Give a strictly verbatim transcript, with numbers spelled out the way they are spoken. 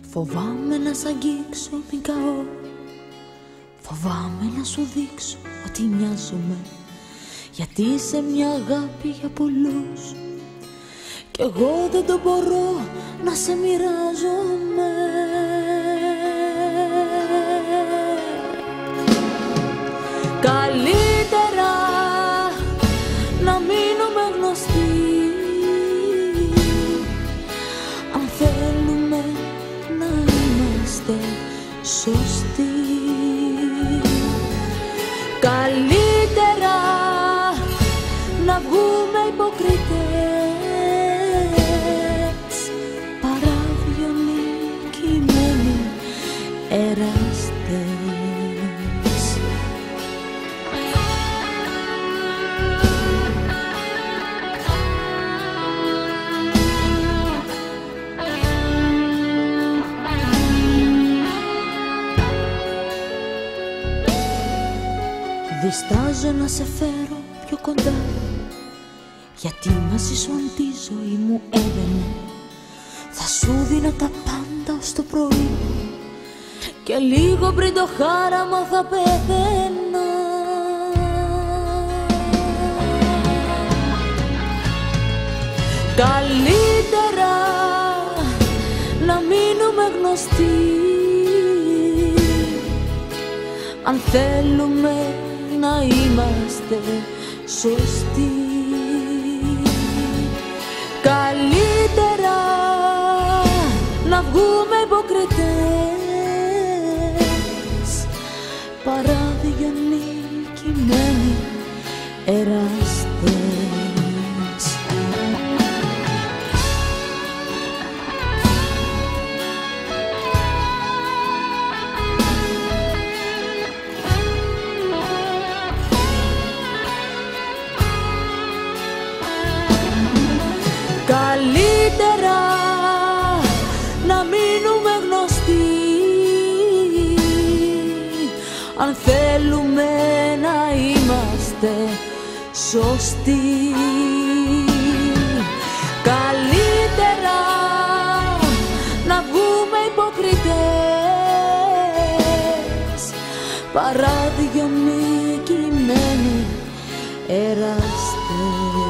Φοβάμαι να σ' αγγίξω, μην καώ. Φοβάμαι να σου δείξω ότι μοιάζομαι, γιατί είσαι μια αγάπη για πολλούς κι εγώ δεν το μπορώ να σε μοιράζομαι. Καλύτερα να μείνουμε γνωστοί, αν θέλουμε να είμαστε σωστοί. Καλύτερα να βγούμε υποκριτές παρά δυο νικημένοι εραστές. Διστάζω να σε φέρω πιο κοντά, γιατί μαζί σου αν τη ζωή μου έβαινε θα σου δίνω τα πάντα ως το πρωί και λίγο πριν το χάραμα θα πέθαινα. Καλύτερα να μείνουμε γνωστοί, αν θέλουμε να είμαστε σωστοί. Καλύτερα να βγούμε υποκριτές παρά δυο νικημένοι εραστές. Καλύτερα να μείνουμε γνωστοί, αν θέλουμε να είμαστε σωστοί. Καλύτερα να βγούμε υποκριτές παρά δυο νικημένοι εραστές.